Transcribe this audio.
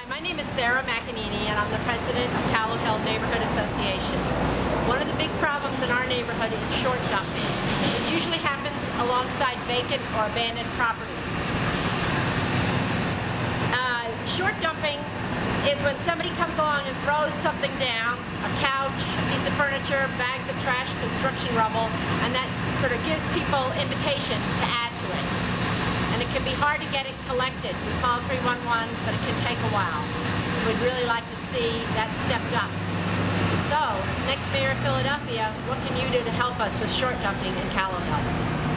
My name is Sarah McAnini and I'm the president of Callow Hill Neighborhood Association. One of the big problems in our neighborhood is short dumping. It usually happens alongside vacant or abandoned properties. Short dumping is when somebody comes along and throws something down, a couch, a piece of furniture, bags of trash, construction rubble, and that sort of gives people invitation to add to it. And it can be hard to get it collected. We call 311, but it can take a while. So we'd really like to see that stepped up. So, next Mayor of Philadelphia, what can you do to help us with short dumping in Callow Hill?